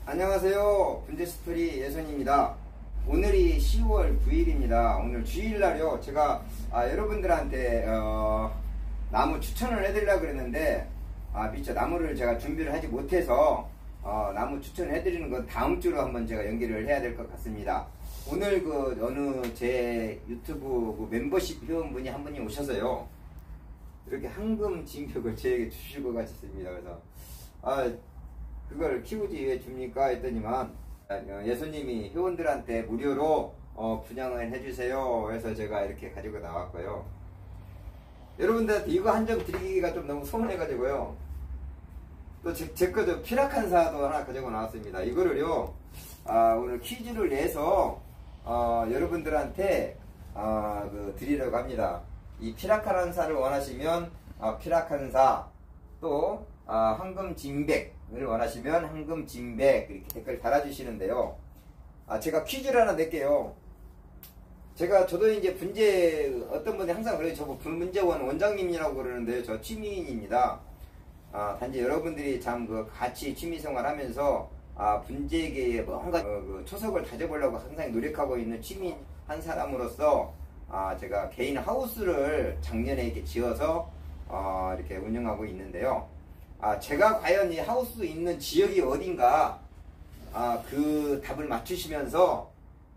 안녕하세요. 분재스토리 예선입니다. 오늘이 10월 9일입니다. 오늘 주일날요. 제가 여러분들한테 나무 추천을 해드리려고 그랬는데 미처 나무를 제가 준비를 하지 못해서 나무 추천을 해드리는 건 다음 주로 한번 제가 연기를 해야 될 것 같습니다. 오늘 어느 제 유튜브 멤버십 회원분이 한 분이 오셔서요. 이렇게 황금 진격을 저에게 주실 것 같았습니다. 그래서 그걸 키우지 왜 줍니까 했더니만 예수님이 회원들한테 무료로 분양을 해주세요 해서 제가 이렇게 가지고 나왔고요. 여러분들한테 이거 한 점 드리기가 좀 너무 서운해가지고요. 또 제 거 좀 피라칸사도 하나 가지고 나왔습니다. 이거를요 오늘 퀴즈를 내서 여러분들한테 드리려고 합니다. 이 피라칸사를 원하시면 피라칸사, 또 황금진백을 원하시면 황금진백 이렇게 댓글 달아주시는데요. 제가 퀴즈를 하나 낼게요. 저도 이제 어떤 분이 항상 그래요. 저 불문제원 원장님이라고 그러는데요. 저 취미인입니다. 단지 여러분들이 참 같이 취미생활 하면서 분재계에 뭔가 초석을 다져보려고 항상 노력하고 있는 취미인 한 사람으로서 제가 개인 하우스를 작년에 이렇게 지어서 이렇게 운영하고 있는데요. 제가 과연 이 하우스 있는 지역이 어딘가 그 답을 맞추시면서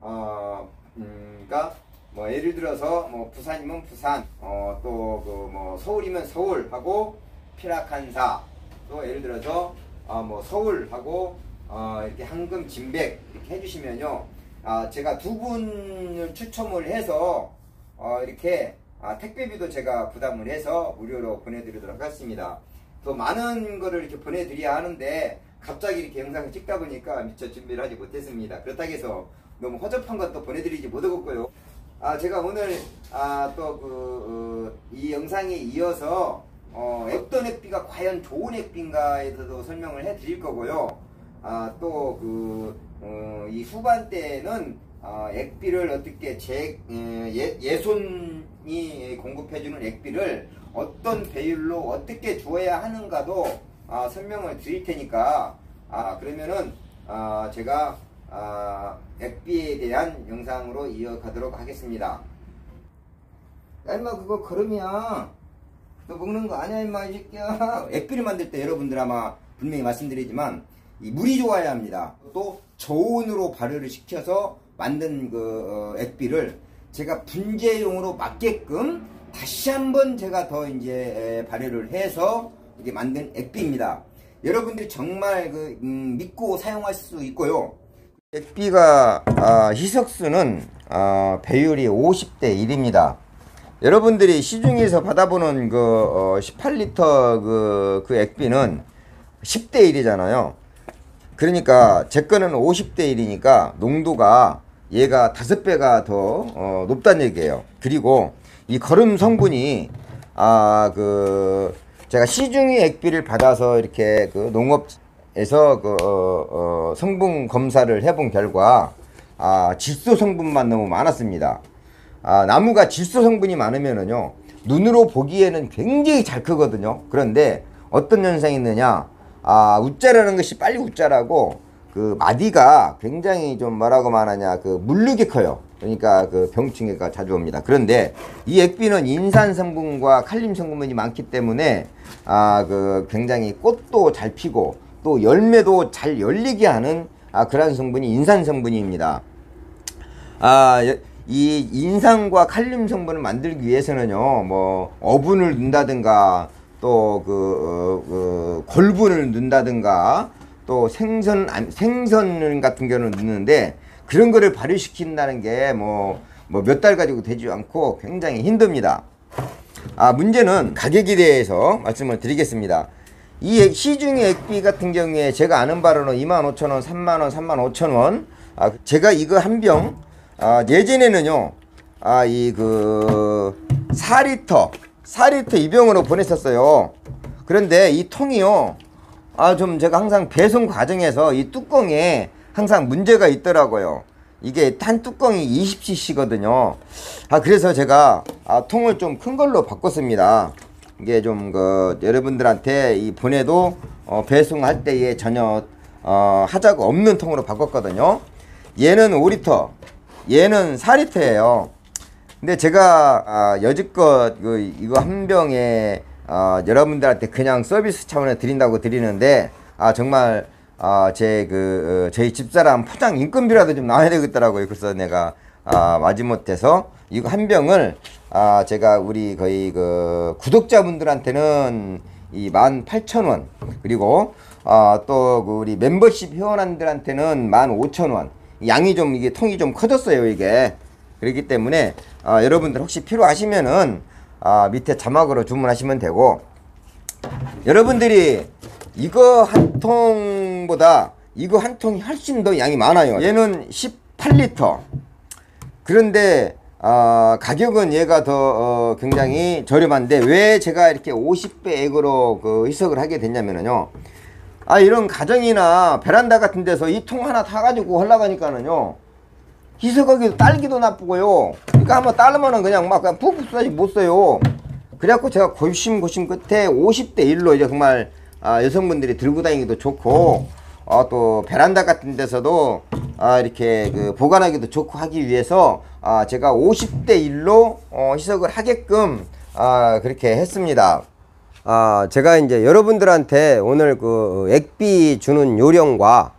그러니까 뭐 예를 들어서 뭐 부산이면 부산, 또 서울이면 서울하고 피라칸사, 또 예를 들어서 뭐 서울하고 이렇게 황금진백 이렇게 해주시면요. 제가 두 분을 추첨을 해서 이렇게 택배비도 제가 부담을 해서 무료로 보내드리도록 하겠습니다. 더 많은 거를 이렇게 보내드려야 하는데 갑자기 이렇게 영상을 찍다 보니까 미처 준비를 하지 못했습니다. 그렇다고 해서 너무 허접한 것도 보내드리지 못하겠고요. 제가 오늘 또 이 영상에 이어서 어떤 액비가 과연 좋은 액비인가에 대해서도 설명을 해 드릴 거고요. 또 이 후반때는 액비를 어떻게 예손이 공급해주는 액비를 어떤 배율로 어떻게 주어야 하는가도 설명을 드릴 테니까 그러면은 제가 액비에 대한 영상으로 이어가도록 하겠습니다. 야 임마 그거 거름이야. 너 먹는 거 아니야 임마 이 새끼야. 액비를 만들 때 여러분들 아마 분명히 말씀드리지만 이 물이 좋아야 합니다. 또 저온으로 발효를 시켜서 만든 액비를 제가 분재용으로 맞게끔 다시 한번 제가 더 이제 발효를 해서 이렇게 만든 액비입니다. 여러분들이 정말 믿고 사용할 수 있고요. 액비가 희석수는 배율이 50대 1입니다. 여러분들이 시중에서 받아보는 18리터 그 액비는 10대 1이잖아요. 그러니까 제 거는 50대 1이니까 농도가 얘가 5배가 더 높다는 얘기예요. 그리고 이 거름 성분이 제가 시중의 액비를 받아서 이렇게 농업에서 성분 검사를 해본 결과 질소 성분만 너무 많았습니다. 나무가 질소 성분이 많으면은요 눈으로 보기에는 굉장히 잘 크거든요. 그런데 어떤 현상이 있느냐, 웃자라는 것이 빨리 웃자라고 마디가 굉장히 좀 뭐라고 말하냐 물르게 커요. 그러니까 병충해가 자주 옵니다. 그런데 이 액비는 인산 성분과 칼륨 성분이 많기 때문에 굉장히 꽃도 잘 피고 또 열매도 잘 열리게 하는 그런 성분이 인산 성분입니다. 이 인산과 칼륨 성분을 만들기 위해서는요 뭐 어분을 넣는다든가 또 골분을 넣는다든가 또 생선 같은 경우는 넣는데 그런 거를 발효시킨다는 게 몇 달 가지고 되지 않고 굉장히 힘듭니다. 문제는 가격에 대해서 말씀을 드리겠습니다. 이 시중의 액비 같은 경우에 제가 아는 바로는 25,000원, 30,000원, 35,000원. 제가 이거 한 병, 예전에는요, 4리터 이 병으로 보냈었어요. 그런데 이 통이요, 좀 제가 항상 배송 과정에서 이 뚜껑에 항상 문제가 있더라고요. 이게 탄 뚜껑이 20cc거든요. 그래서 제가 통을 좀 큰 걸로 바꿨습니다. 이게 좀 여러분들한테 이 보내도 배송할 때에 전혀 하자가 없는 통으로 바꿨거든요. 얘는 5리터, 얘는 4리터예요. 근데 제가 여지껏 이거 한 병에 여러분들한테 그냥 서비스 차원에 드린다고 드리는데 정말 저희 집사람 포장 인건비라도 좀 나와야 되겠더라고요. 그래서 내가 마지못해서 이거 한 병을 제가 우리 거의 구독자분들한테는 이 18,000원, 그리고 또 우리 멤버십 회원한들한테는 15,000원. 양이 좀 이게 통이 좀 커졌어요, 이게. 그렇기 때문에 여러분들 혹시 필요하시면은 밑에 자막으로 주문하시면 되고, 여러분들이 이거 한 통보다 이거 한 통이 훨씬 더 양이 많아요. 얘는 18리터. 그런데 가격은 얘가 더 굉장히 저렴한데, 왜 제가 이렇게 50배 액으로 희석을 하게 됐냐면요, 이런 가정이나 베란다 같은 데서 이 통 하나 타가지고 올라가니까는요, 희석하기도 딸기도 나쁘고요. 그러니까 한번 따르면은 그냥 푹푹 쏘지 못 써요. 그래갖고 제가 고심 끝에 50대 1로 이제 정말 여성분들이 들고 다니기도 좋고, 또 베란다 같은 데서도 이렇게 보관하기도 좋고 하기 위해서 제가 50대 1로 희석을 하게끔 그렇게 했습니다. 제가 이제 여러분들한테 오늘 액비 주는 요령과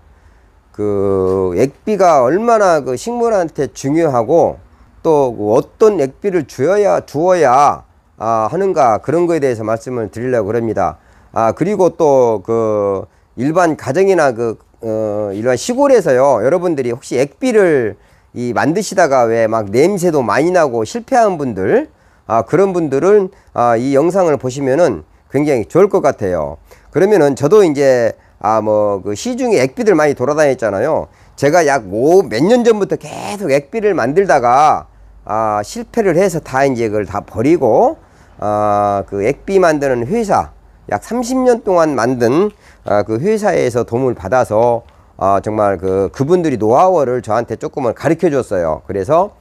액비가 얼마나 식물한테 중요하고, 또 어떤 액비를 주어야 하는가, 그런 거에 대해서 말씀을 드리려고 합니다. 그리고 또 일반 가정이나 일반 시골에서요, 여러분들이 혹시 액비를 만드시다가 왜 막 냄새도 많이 나고 실패한 분들, 그런 분들은 이 영상을 보시면은 굉장히 좋을 것 같아요. 그러면은 저도 이제 시중에 액비들 많이 돌아다녔잖아요. 제가 약 몇 년 전부터 계속 액비를 만들다가 실패를 해서 다 이제 그걸 다 버리고 액비 만드는 회사, 약 30년 동안 만든 그 회사에서 도움을 받아서 정말 그분들이 노하우를 저한테 조금은 가르쳐 줬어요. 그래서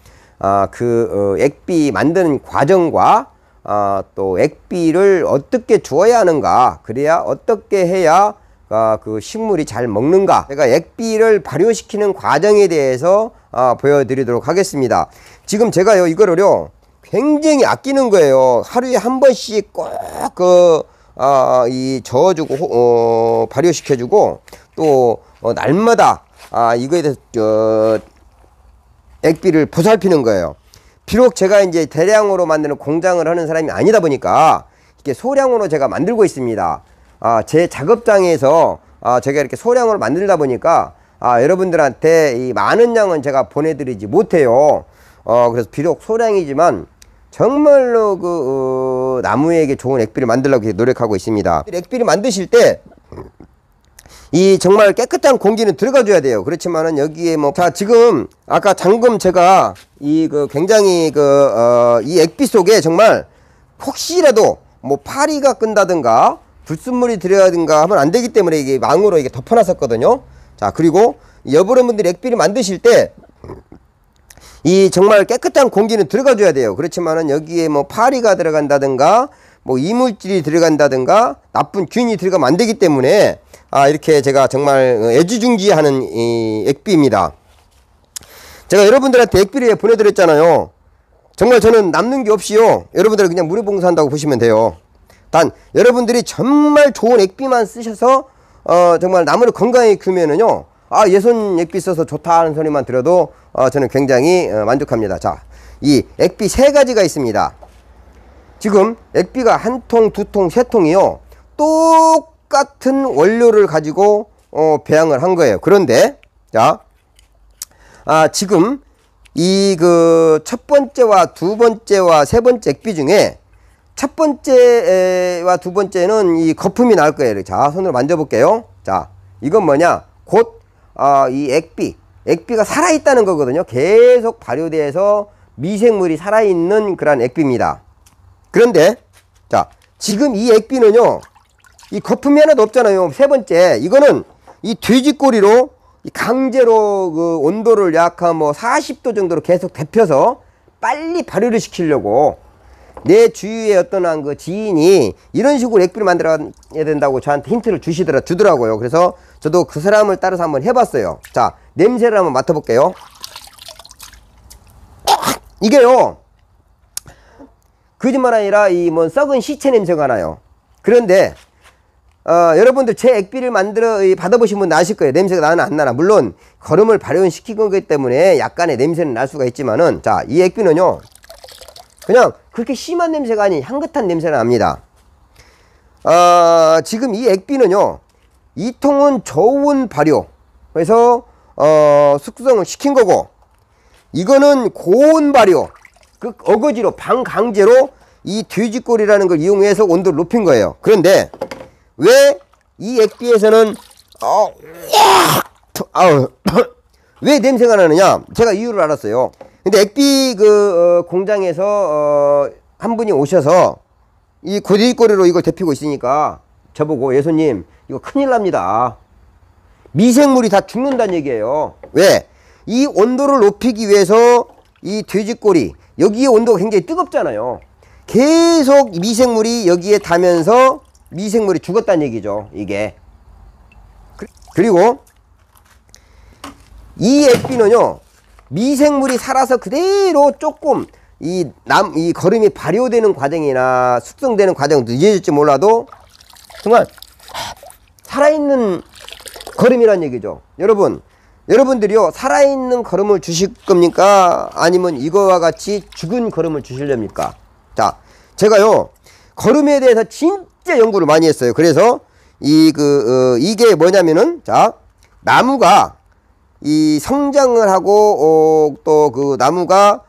액비 만드는 과정과 또 액비를 어떻게 주어야 하는가, 그래야 어떻게 해야 식물이 잘 먹는가, 제가 액비를 발효시키는 과정에 대해서 보여드리도록 하겠습니다. 지금 제가요 이거를요 굉장히 아끼는 거예요. 하루에 한 번씩 꼭 저어주고 발효시켜주고, 또 날마다 이거에 대해서 액비를 보살피는 거예요. 비록 제가 이제 대량으로 만드는 공장을 하는 사람이 아니다 보니까 이렇게 소량으로 제가 만들고 있습니다. 제 작업장에서 제가 이렇게 소량으로 만들다 보니까 여러분들한테 이 많은 양은 제가 보내드리지 못해요. 그래서 비록 소량이지만 정말로 나무에게 좋은 액비를 만들려고 노력하고 있습니다. 액비를 만드실 때 정말 깨끗한 공기는 들어가줘야 돼요. 그렇지만은 여기에 자, 지금 아까 방금 제가 굉장히 이 액비 속에 정말 혹시라도 파리가 끈다든가 불순물이 들어가든가 하면 안 되기 때문에 이게 망으로 이게 덮어놨었거든요. 자, 그리고 여러분들이 액비를 만드실 때 정말 깨끗한 공기는 들어가줘야 돼요. 그렇지만은 여기에 파리가 들어간다든가 이물질이 들어간다든가 나쁜 균이 들어가면 안 되기 때문에 이렇게 제가 정말 애지중지하는 액비입니다. 제가 여러분들한테 액비를 보내드렸잖아요. 정말 저는 남는 게 없이요, 여러분들 그냥 무료봉사한다고 보시면 돼요. 단 여러분들이 정말 좋은 액비만 쓰셔서 정말 나무를 건강하게 키우면은요, 예손 액비 써서 좋다 하는 소리만 들어도 저는 굉장히 만족합니다. 자, 이 액비 3가지가 있습니다. 지금 액비가 한 통, 2통, 3통이요 똑같은 원료를 가지고 배양을 한 거예요. 그런데 자, 지금 첫 번째와 두 번째와 세 번째 액비 중에 첫 번째와 두 번째는 이 거품이 나올 거예요. 자, 손으로 만져볼게요. 자, 이건 뭐냐? 곧 이 액비가 살아있다는 거거든요. 계속 발효돼서 미생물이 살아있는 그런 액비입니다. 그런데 자, 지금 이 액비는요, 이 거품이 하나도 없잖아요. 세 번째, 이거는 이 돼지꼬리로 강제로 온도를 약 한 40도 정도로 계속 데펴서 빨리 발효를 시키려고 내 주위에 어떤 지인이 이런 식으로 액비를 만들어야 된다고 저한테 힌트를 주더라고요. 그래서 저도 그 사람을 따라서 한번 해봤어요. 자, 냄새를 한번 맡아볼게요. 이게요, 거짓말 아니라 이 뭐 썩은 시체 냄새가 나요. 그런데 여러분들 제 액비를 만들어 받아보신 분 아실 거예요. 냄새가 나나 안 나나. 물론 거름을 발효시킨 거기 때문에 약간의 냄새는 날 수가 있지만은, 자, 이 액비는요 그냥 그렇게 심한 냄새가 아닌 향긋한 냄새가 납니다. 지금 이 액비는요, 이 통은 저온 발효, 그래서 숙성을 시킨 거고, 이거는 고온 발효, 그 어거지로 반강제로 이 돼지꼬리라는 걸 이용해서 온도를 높인 거예요. 그런데 왜 이 액비에서는 왜 냄새가 나느냐? 제가 이유를 알았어요. 근데 액비 공장에서 한 분이 오셔서 이 돼지꼬리로 이걸 데피고 있으니까 저보고, 예수님 이거 큰일 납니다. 미생물이 다 죽는다는 얘기예요. 왜? 이 온도를 높이기 위해서 이 돼지꼬리, 여기에 온도가 굉장히 뜨겁잖아요. 계속 미생물이 여기에 닿으면서 미생물이 죽었다는 얘기죠, 이게. 그리고 이 액비는요, 미생물이 살아서 그대로 조금 이 거름이 발효되는 과정이나 숙성되는 과정도 늦어질지 몰라도 정말 살아있는 거름이란 얘기죠. 여러분들이요, 살아있는 거름을 주실 겁니까? 아니면 이거와 같이 죽은 거름을 주시렵니까? 자, 제가요, 거름에 대해서 진짜 연구를 많이 했어요. 그래서 이게 뭐냐면은, 자, 나무가 이 성장을 하고 또 그 나무가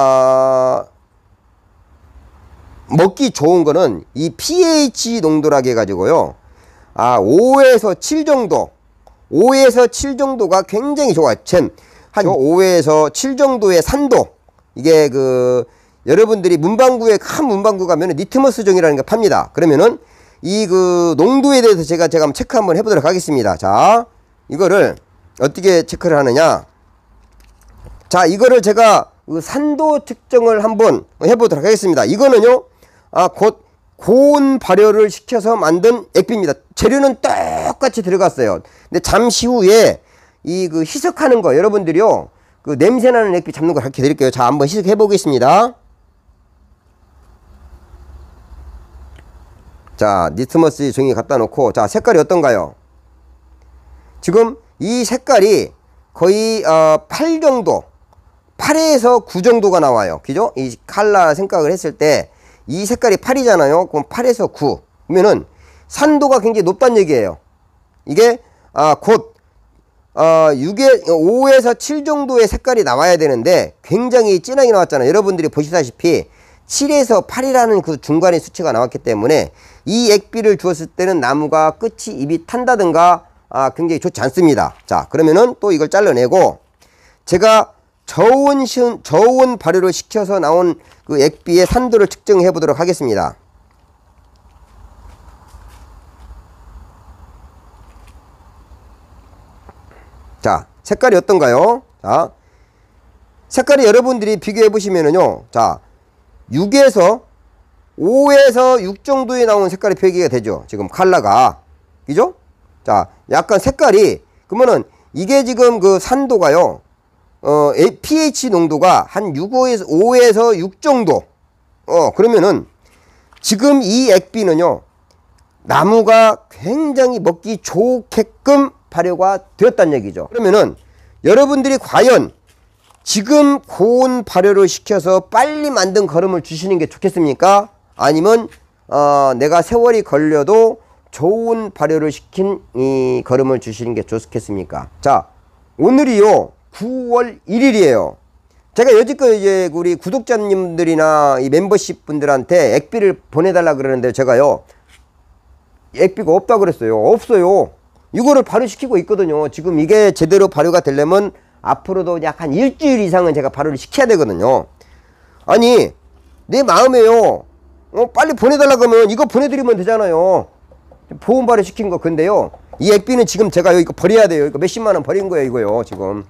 먹기 좋은 거는 이 pH 농도라고 해가지고요, 5에서 7 정도, 5에서 7 정도가 굉장히 좋아요. 한 5에서 7 정도의 산도, 이게 여러분들이 큰 문방구 가면은 니트머스 종이라는 게 팝니다. 그러면은 이 농도에 대해서 제가 한번 체크 한번 해보도록 하겠습니다. 자, 이거를 어떻게 체크를 하느냐? 자, 이거를 제가 산도 측정을 한번 해보도록 하겠습니다. 이거는요, 곧 고온 발효를 시켜서 만든 액비입니다. 재료는 똑같이 들어갔어요. 근데 잠시 후에 희석하는 거, 여러분들이요, 냄새나는 액비 잡는 거 가르쳐 드릴게요. 자, 한번 희석해 보겠습니다. 자, 니트머스 종이 갖다 놓고, 자, 색깔이 어떤가요? 지금 이 색깔이 거의 8 정도, 8에서 9 정도가 나와요. 그죠? 이 칼라 생각을 했을 때 이 색깔이 8이잖아요. 그럼 8에서 9. 그러면은 산도가 굉장히 높다는 얘기예요. 이게 곧 5에서 7 정도의 색깔이 나와야 되는데 굉장히 진하게 나왔잖아요. 여러분들이 보시다시피 7에서 8이라는 그 중간의 수치가 나왔기 때문에 이 액비를 주었을 때는 나무가 끝이 입이 탄다든가 굉장히 좋지 않습니다. 자, 그러면은 또 이걸 잘라내고, 제가 저온 발효를 시켜서 나온 그 액비의 산도를 측정해 보도록 하겠습니다. 자, 색깔이 어떤가요? 자, 색깔이 여러분들이 비교해 보시면은요, 자, 5에서 6 정도에 나온 색깔이 표기가 되죠. 지금 컬러가. 그죠? 자, 약간 색깔이, 그러면은 이게 지금 산도가요, pH 농도가 한 5에서 6 정도. 그러면은 지금 이 액비는요, 나무가 굉장히 먹기 좋게끔 발효가 되었다는 얘기죠. 그러면은 여러분들이 과연 지금 고온 발효를 시켜서 빨리 만든 거름을 주시는 게 좋겠습니까? 아니면 내가 세월이 걸려도 좋은 발효를 시킨 이 거름을 주시는 게 좋겠습니까? 자, 오늘이요 9월 1일이에요. 제가 여지껏 이제 우리 구독자님들이나 이 멤버십 분들한테 액비를 보내달라 그러는데, 제가요, 액비가 없다 그랬어요. 없어요. 이거를 발효시키고 있거든요. 지금 이게 제대로 발효가 되려면 앞으로도 약 한 일주일 이상은 제가 발효를 시켜야 되거든요. 아니, 내 마음에요, 빨리 보내달라 그러면 이거 보내드리면 되잖아요. 보온 발효 시킨 거. 근데요, 이 액비는 지금 제가 이거 버려야 돼요. 이거 몇십만 원 버린 거예요, 이거요, 지금.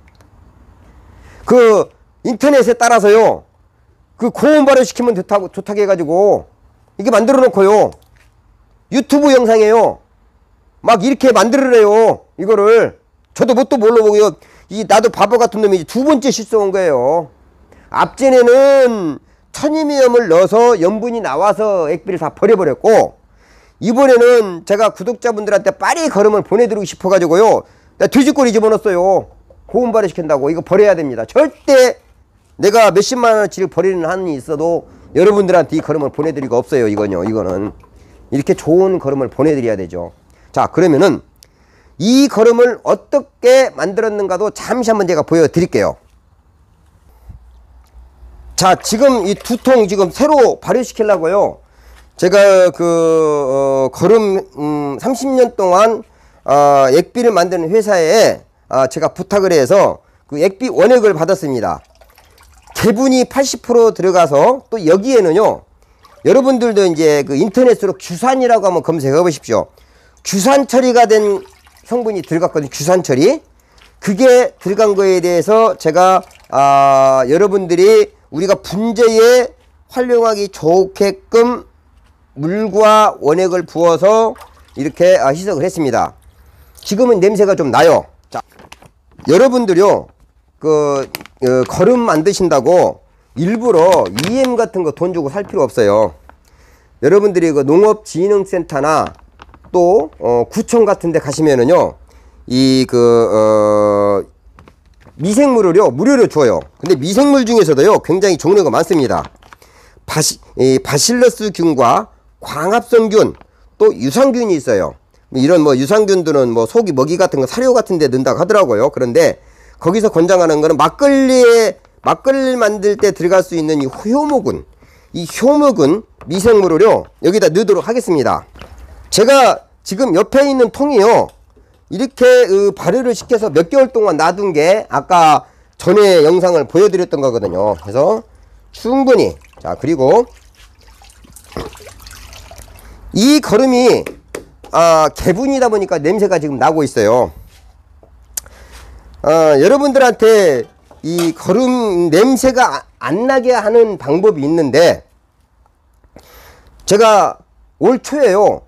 인터넷에 따라서요, 고온 발효 시키면 좋다고 해가지고, 이게 만들어 놓고요, 유튜브 영상에요, 막 이렇게 만들으래요. 이거를. 저도 뭣도 몰라보고요. 나도 바보 같은 놈이 두 번째 실수한 거예요. 앞전에는 천이미염을 넣어서 염분이 나와서 액비를 다 버려버렸고, 이번에는 제가 구독자분들한테 빨리 걸음을 보내드리고 싶어가지고요. 돼지꼬리 집어넣었어요. 고온발효 시킨다고. 이거 버려야 됩니다. 절대 내가 몇십만원어치를 버리는 한이 있어도 여러분들한테 이 걸음을 보내드리고 없어요. 이거는. 이렇게 좋은 걸음을 보내드려야 되죠. 자, 그러면은 이 걸음을 어떻게 만들었는가도 잠시 한번 제가 보여드릴게요. 자, 지금 이 두 통 지금 새로 발효시키려고요. 제가 걸음 30년 동안 액비를 만드는 회사에 제가 부탁을 해서 그 액비 원액을 받았습니다. 개분이 80% 들어가서, 또 여기에는요, 여러분들도 이제 그 인터넷으로 규산이라고 한번 검색해 보십시오. 규산 처리가 된 성분이 들어갔거든요. 규산 처리. 그게 들어간 거에 대해서 제가 여러분들이 우리가 분재에 활용하기 좋게끔 물과 원액을 부어서 이렇게 희석을 했습니다. 지금은 냄새가 좀 나요. 자, 여러분들요, 걸음 만드신다고 일부러 EM 같은 거 돈 주고 살 필요 없어요. 여러분들이 그 농업진흥센터나 또 구청 같은 데 가시면은요, 미생물을요 무료로 줘요. 근데 미생물 중에서도요 굉장히 종류가 많습니다. 바실러스균과 광합성균, 또 유산균이 있어요. 이런 유산균들은 소기 먹이 같은 거 사료 같은 데 넣는다고 하더라고요. 그런데 거기서 권장하는 거는 막걸리를 만들 때 들어갈 수 있는 이 효모균, 이 효모균 미생물을요 여기다 넣도록 하겠습니다. 제가 지금 옆에 있는 통이요, 이렇게 발효를 시켜서 몇 개월 동안 놔둔 게 아까 전에 영상을 보여드렸던 거거든요. 그래서 충분히, 자, 그리고 이 걸음이 개분이다 보니까 냄새가 지금 나고 있어요. 여러분들한테 이 걸음 냄새가 안 나게 하는 방법이 있는데, 제가 올 초에요,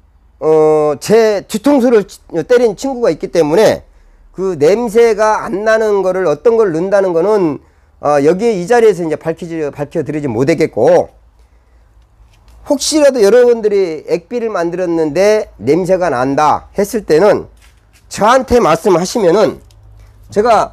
제 뒤통수를 때린 친구가 있기 때문에 그 냄새가 안 나는 거를 어떤 걸 넣는다는 거는 여기에 이 자리에서 이제 밝혀드리지 못하겠고, 혹시라도 여러분들이 액비를 만들었는데 냄새가 난다 했을 때는 저한테 말씀하시면은 제가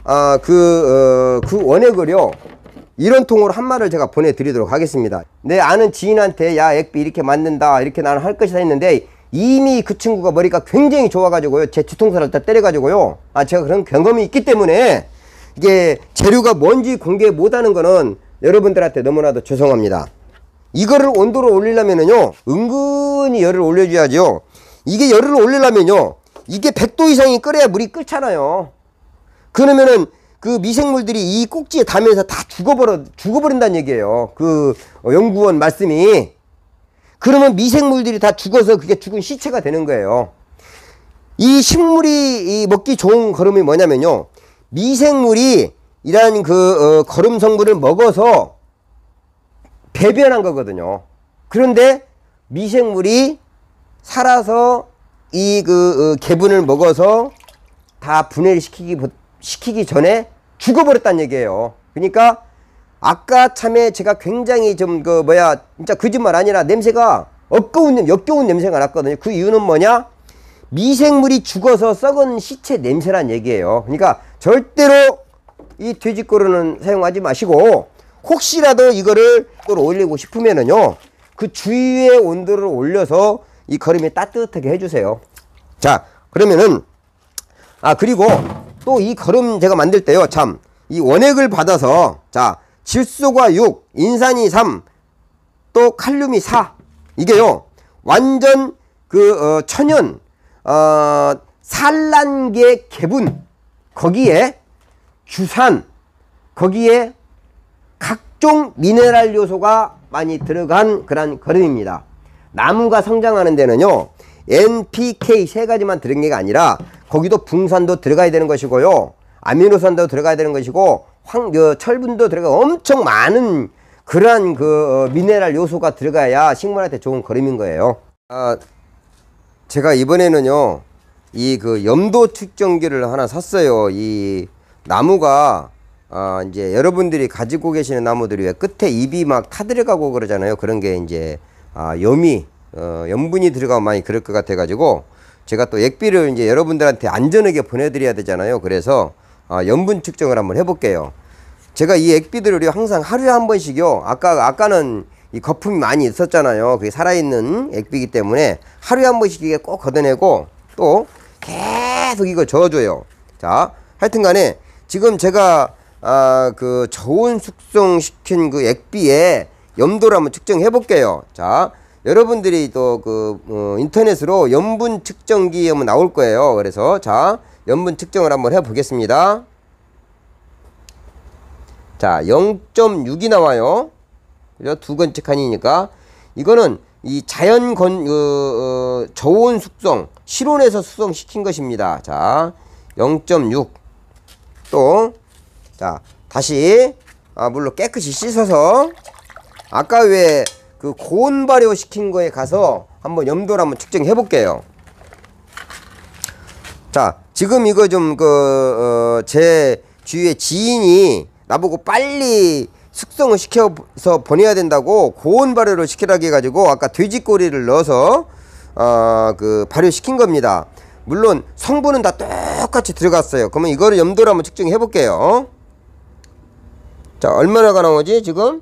그 원액을요 이런 통으로 한 마를 제가 보내드리도록 하겠습니다. 내 아는 지인한테 야 액비 이렇게 만든다 이렇게 나는 할 것이다 했는데, 이미 그 친구가 머리가 굉장히 좋아가지고요 제 뒤통수를 다 때려가지고요, 제가 그런 경험이 있기 때문에 이게 재료가 뭔지 공개 못하는 거는 여러분들한테 너무나도 죄송합니다. 이거를 온도를 올리려면은요 은근히 열을 올려줘야죠. 이게 열을 올리려면요 이게 100도 이상이 끓여야 물이 끓잖아요. 그러면은 그 미생물들이 이 꼭지에 닿으면서 다 죽어버린다는 얘기예요. 그 연구원 말씀이. 그러면 미생물들이 다 죽어서 그게 죽은 시체가 되는 거예요. 이 식물이 먹기 좋은 걸음이 뭐냐면요, 미생물이 이런 걸음 성분을 먹어서 배변한 거거든요. 그런데 미생물이 살아서 이 개분을 먹어서 다 분해를 시키기 전에 죽어버렸다는 얘기예요. 그러니까 아까 참에 제가 굉장히 좀 진짜 거짓말 아니라 냄새가 역겨운 냄새가 났거든요. 그 이유는 뭐냐? 미생물이 죽어서 썩은 시체 냄새란 얘기예요. 그러니까 절대로 이 돼지꼬르는 사용하지 마시고, 혹시라도 이거를 올리고 싶으면은요 그 주위의 온도를 올려서 이 걸음이 따뜻하게 해주세요. 자, 그러면은 그리고 또 이 걸음 제가 만들 때요, 참 이 원액을 받아서, 자, 질소가 6, 인산이 3, 또 칼륨이 4, 이게요 완전 천연 산란계 개분, 거기에 규산, 거기에 각종 미네랄 요소가 많이 들어간 그런 걸음입니다. 나무가 성장하는 데는요 NPK 세 가지만 들은 게 아니라 거기도 붕산도 들어가야 되는 것이고요, 아미노산도 들어가야 되는 것이고, 철분도 들어가, 엄청 많은 그러한 미네랄 요소가 들어가야 식물한테 좋은 걸음인 거예요. 제가 이번에는요, 이 그 염도 측정기를 하나 샀어요. 이 나무가, 이제 여러분들이 가지고 계시는 나무들이 왜 끝에 잎이 막 타들어가고 그러잖아요. 그런 게 이제, 염분이 들어가면 많이 그럴 것 같아가지고, 제가 또 액비를 이제 여러분들한테 안전하게 보내드려야 되잖아요. 그래서, 염분 측정을 한번 해볼게요. 제가 이 액비들을 항상 하루에 한 번씩요. 아까는 이 거품이 많이 있었잖아요. 그게 살아있는 액비이기 때문에 하루에 한 번씩 이게 꼭 걷어내고 또 계속 이거 저어줘요. 자, 하여튼 간에 지금 제가 그 저온 숙성시킨 그 액비의 염도를 한번 측정해 볼게요. 자, 여러분들이 또 인터넷으로 염분 측정기 하면 나올 거예요. 그래서 자, 염분 측정을 한번 해 보겠습니다. 자, 0.6이 나와요. 그죠? 두 번째 칸이니까. 이거는 이 저온 숙성, 실온에서 숙성시킨 것입니다. 자, 0.6. 또, 자, 다시, 물로 깨끗이 씻어서, 아까 왜 그 고온 발효 시킨 거에 가서 한번 염도를 한번 측정해 볼게요. 자, 지금 이거 좀 제 주위에 지인이 나보고 빨리 숙성을 시켜서 보내야 된다고 고온 발효를 시키라고 해가지고 아까 돼지꼬리를 넣어서 발효시킨 겁니다. 물론 성분은 다 똑같이 들어갔어요. 그러면 이거를 염도를 한번 측정해 볼게요. 자, 얼마나가 나오지 지금?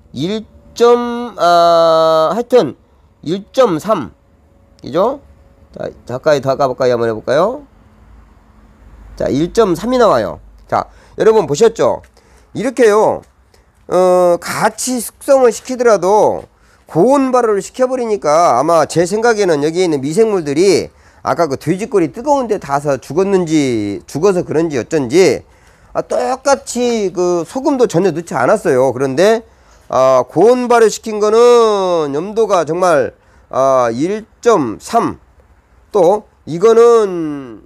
하여튼 1.3 이죠? 자, 가까이 더 가볼까요? 한번 해볼까요? 자, 1.3이 나와요. 자, 여러분 보셨죠? 이렇게요, 같이 숙성을 시키더라도 고온 발효를 시켜버리니까 아마 제 생각에는 여기에 있는 미생물들이 아까 그 돼지꼬리 뜨거운 데 닿아서 죽어서 그런지 어쩐지 똑같이 그 소금도 전혀 넣지 않았어요. 그런데 고온 발효 시킨 거는 염도가 정말 1.3, 또 이거는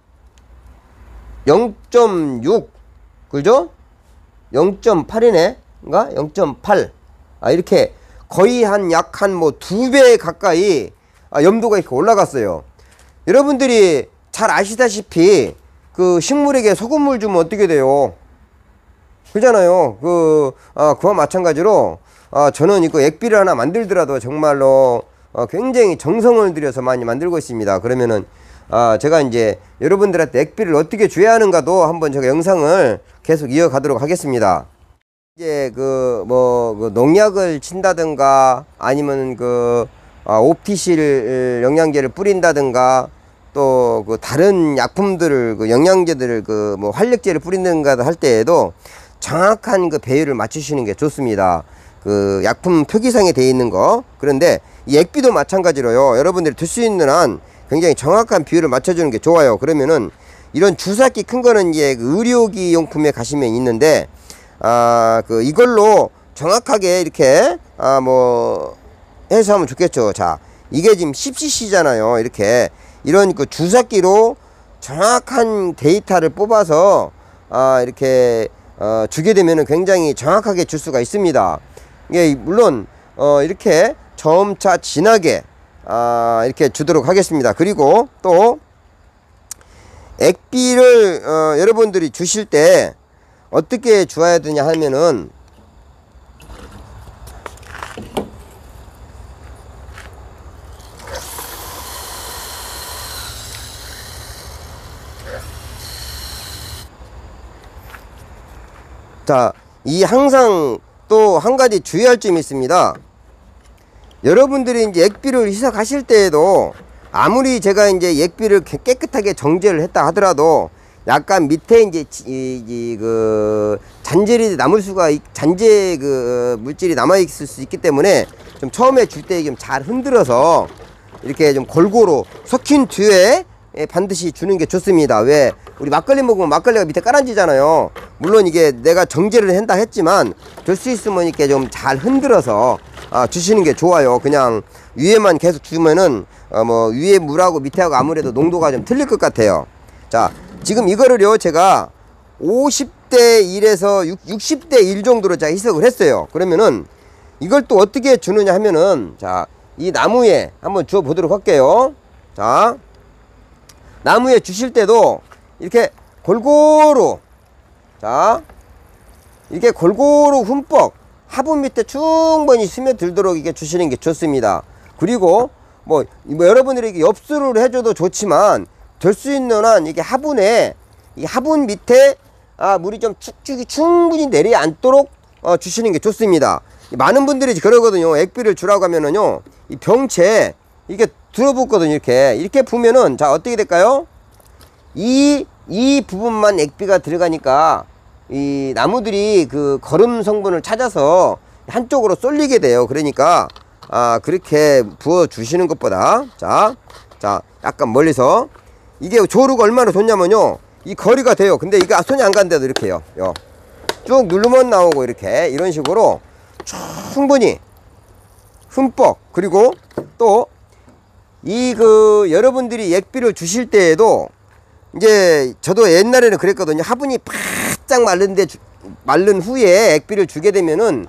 0.6, 그죠? 0.8이네? 인가? 0.8. 이렇게 거의 약 2배 가까이 염도가 이렇게 올라갔어요. 여러분들이 잘 아시다시피 그 식물에게 소금물 주면 어떻게 돼요? 그잖아요. 그와 마찬가지로 저는 이거 액비를 하나 만들더라도 정말로 굉장히 정성을 들여서 많이 만들고 있습니다. 그러면은 제가 이제 여러분들한테 액비를 어떻게 줘야 하는가도 한번 제가 영상을 계속 이어가도록 하겠습니다. 이제 농약을 친다든가 아니면 오피실 영양제를 뿌린다든가 또 다른 약품들을 영양제들을 활력제를 뿌린다든가 할 때에도 정확한 배율을 맞추시는 게 좋습니다. 약품 표기상에 되어 있는 거. 그런데 이 액비도 마찬가지로요. 여러분들이 들 수 있는 한 굉장히 정확한 비율을 맞춰주는 게 좋아요. 그러면은 이런 주사기 큰 거는 이제 의료기 용품에 가시면 있는데 이걸로 정확하게 이렇게 해서 하면 좋겠죠. 자, 이게 지금 10cc잖아요. 이렇게 이런 주사기로 정확한 데이터를 뽑아서 이렇게 주게 되면은 굉장히 정확하게 줄 수가 있습니다. 이게 물론 이렇게 점차 진하게 이렇게 주도록 하겠습니다. 그리고 또 액비를 여러분들이 주실 때 어떻게 주어야 되냐 하면은 자, 항상 또 한 가지 주의할 점이 있습니다. 여러분들이 이제 액비를 희석하실 때에도 아무리 제가 이제 액비를 깨끗하게 정제를 했다 하더라도 약간 밑에 이제 잔재 물질이 남아 있을 수 있기 때문에 좀 처음에 줄 때 좀 잘 흔들어서 이렇게 좀 골고루 섞인 뒤에 반드시 주는 게 좋습니다. 왜? 우리 막걸리 먹으면 막걸리가 밑에 깔아지잖아요. 물론 이게 내가 정제를 한다 했지만 될 수 있으면 이렇게 좀 잘 흔들어서 주시는 게 좋아요. 그냥 위에만 계속 주면은 위에 물하고 밑에하고 아무래도 농도가 좀 틀릴 것 같아요. 자, 지금 이거를요 제가 50대 1에서 60대 1 정도로 제가 희석을 했어요. 그러면은 이걸 또 어떻게 주느냐 하면은 자, 이 나무에 한번 주워 보도록 할게요. 자, 나무에 주실 때도 이렇게 골고루, 자, 이렇게 골고루 흠뻑 화분 밑에 충분히 스며들도록 이렇게 주시는 게 좋습니다. 그리고 뭐 여러분들이 엽수를 해줘도 좋지만 될 수 있는 한 이게 화분에, 이 화분 밑에 물이 좀 축축이 충분히 내려앉도록 주시는 게 좋습니다. 많은 분들이 그러거든요. 액비를 주라고 하면은요, 이 병채 이게 들어붙거든요. 이렇게 부면은, 자, 어떻게 될까요? 이 부분만 액비가 들어가니까 이 나무들이 그 거름 성분을 찾아서 한쪽으로 쏠리게 돼요. 그러니까 그렇게 부어 주시는 것보다, 자, 약간 멀리서, 이게 조루가 얼마나 좋냐면요, 이 거리가 돼요. 근데 이게 손이 안 간데도 이렇게 해요. 쭉 누르면 나오고, 이렇게 이런 식으로 충분히 흠뻑. 그리고 또 여러분들이 액비를 주실 때에도, 이제 저도 옛날에는 그랬거든요. 화분이 바짝 마른 후에 액비를 주게 되면은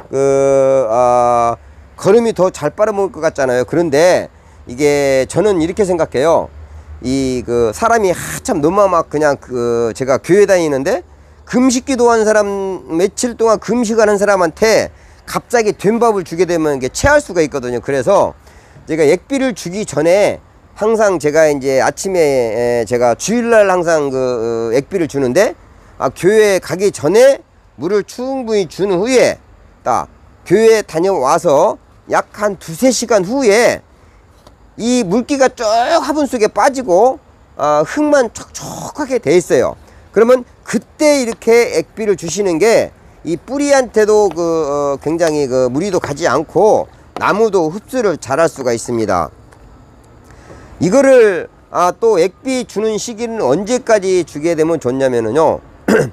거름이 더 잘 빨아먹을 것 같잖아요. 그런데 이게 저는 이렇게 생각해요. 사람이 한참 너무 막 그냥 제가 교회 다니는데 금식 기도한 사람, 며칠 동안 금식하는 사람한테 갑자기 된 밥을 주게 되면 이게 체할 수가 있거든요. 그래서 제가 액비를 주기 전에 항상 제가 이제 아침에 제가 주일날 항상 액비를 주는데, 교회 가기 전에 물을 충분히 준 후에 딱 교회 다녀와서 약 한 2~3시간 후에 이 물기가 쭉 화분 속에 빠지고 흙만 촉촉하게 돼 있어요. 그러면 그때 이렇게 액비를 주시는 게 이 뿌리한테도 굉장히 무리도 가지 않고 나무도 흡수를 잘할 수가 있습니다. 이거를 또 액비 주는 시기는 언제까지 주게 되면 좋냐면은요,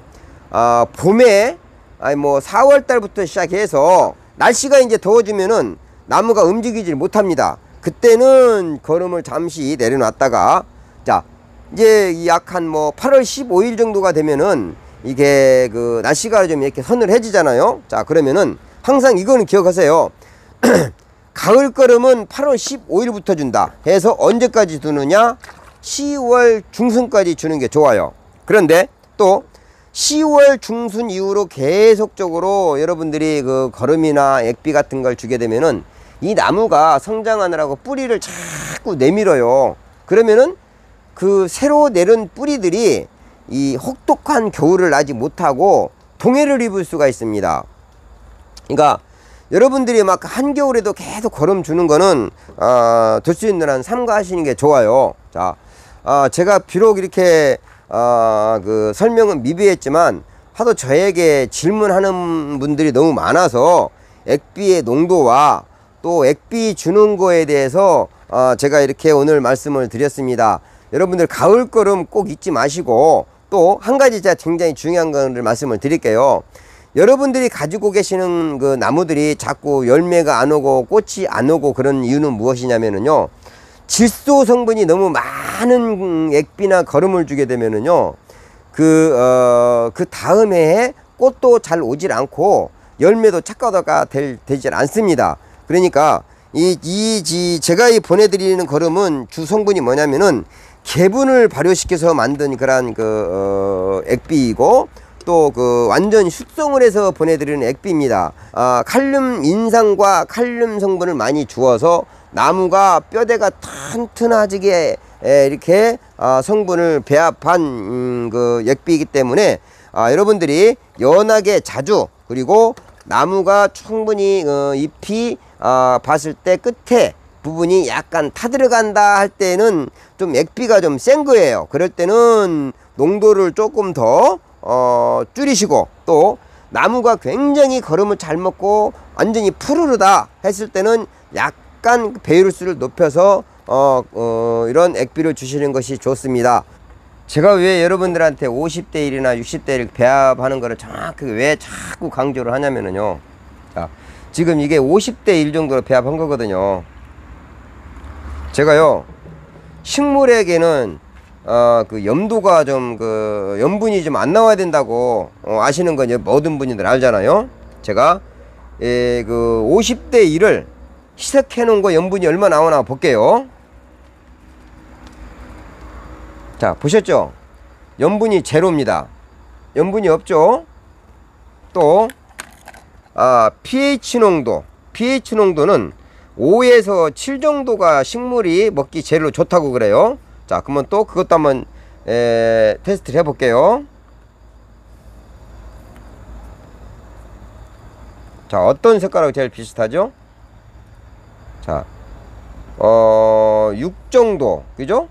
봄에 뭐 4월 달부터 시작해서 날씨가 이제 더워지면은 나무가 움직이질 못합니다. 그때는 거름을 잠시 내려놨다가, 자, 이제 약 한 뭐 8월 15일 정도가 되면은 이게 날씨가 좀 이렇게 서늘해지잖아요. 자, 그러면은 항상 이거는 기억하세요. 가을 거름은 8월 15일부터 준다 해서 언제까지 두느냐? 10월 중순까지 주는 게 좋아요. 그런데 또 10월 중순 이후로 계속적으로 여러분들이 거름이나 액비 같은 걸 주게 되면은 이 나무가 성장하느라고 뿌리를 자꾸 내밀어요. 그러면은 새로 내린 뿌리들이 이 혹독한 겨울을 나지 못하고 동해를 입을 수가 있습니다. 그러니까 여러분들이 막 한겨울에도 계속 거름 주는 거는 될 수 있는 한 삼가하시는 게 좋아요. 자, 제가 비록 이렇게 설명은 미비했지만 하도 저에게 질문하는 분들이 너무 많아서 액비의 농도와 또 액비 주는 거에 대해서 제가 이렇게 오늘 말씀을 드렸습니다. 여러분들 가을 거름 꼭 잊지 마시고, 또 한 가지 제가 굉장히 중요한 거를 말씀을 드릴게요. 여러분들이 가지고 계시는 나무들이 자꾸 열매가 안 오고 꽃이 안 오고 그런 이유는 무엇이냐면요, 질소 성분이 너무 많은 액비나 거름을 주게 되면은요, 그 다음 해에 꽃도 잘 오질 않고 열매도 착과가 되질 않습니다. 그러니까 제가 보내드리는 거름은 주 성분이 뭐냐면은 개분을 발효시켜서 만든 그런 액비이고, 또 완전 숙성을 해서 보내드리는 액비입니다. 칼륨 인산과 칼륨 성분을 많이 주어서 나무가 뼈대가 튼튼하게 이렇게 성분을 배합한 액비이기 때문에 여러분들이 연하게 자주, 그리고 나무가 충분히 잎이 봤을 때 끝에 부분이 약간 타들어간다 할 때는 좀 액비가 좀 센 거예요. 그럴 때는 농도를 조금 더 줄이시고, 또 나무가 굉장히 거름을 잘 먹고 완전히 푸르르다 했을 때는 약간 배율수를 높여서 이런 액비를 주시는 것이 좋습니다. 제가 왜 여러분들한테 50대 1이나 60대 1 배합하는 거를 정확하게 왜 자꾸 강조를 하냐면요, 자, 지금 이게 50대 1 정도로 배합한 거거든요. 제가요, 식물에게는 염도가 좀 염분이 좀 안 나와야 된다고 아시는 건 모든 분들 알잖아요. 제가 50대 1을 희석해 놓은 거 염분이 얼마 나오나 볼게요. 자, 보셨죠? 염분이 제로입니다. 염분이 없죠? 또 pH 농도는 5에서 7 정도가 식물이 먹기 제일 좋다고 그래요. 자, 그러면 또 그것도 한번 테스트를 해볼게요. 자, 어떤 색깔하고 제일 비슷하죠? 자, 6 정도, 그죠?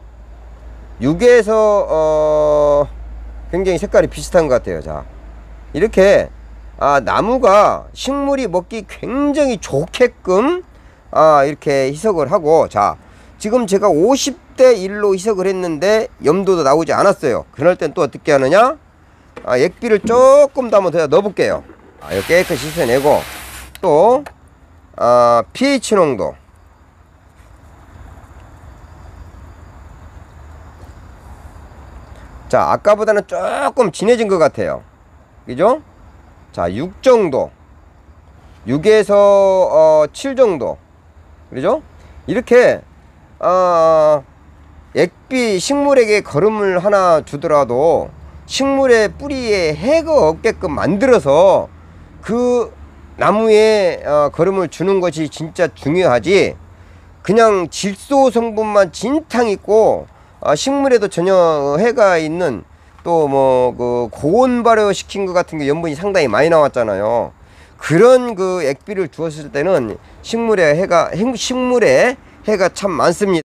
6에서 굉장히 색깔이 비슷한 것 같아요. 자, 이렇게 나무가 식물이 먹기 굉장히 좋게끔 이렇게 희석을 하고, 자, 지금 제가 50대 1로 희석을 했는데 염도도 나오지 않았어요. 그럴 땐 또 어떻게 하느냐? 액비를 조금 더 한번 더 넣어 볼게요. 이거 깨끗이 씻어내고, 또 pH 농도, 자, 아까보다는 조금 진해진 것 같아요. 그죠? 자, 6 정도, 6에서 7 정도, 그죠? 이렇게 액비, 식물에게 거름을 하나 주더라도 식물의 뿌리에 해가 없게끔 만들어서 그 나무에 거름을 주는 것이 진짜 중요하지, 그냥 질소 성분만 진탕 있고 식물에도 전혀 해가 있는, 또 뭐 그 고온 발효 시킨 것 같은 게 염분이 상당히 많이 나왔잖아요. 그런 그 액비를 주었을 때는 식물에 해가 참 많습니다.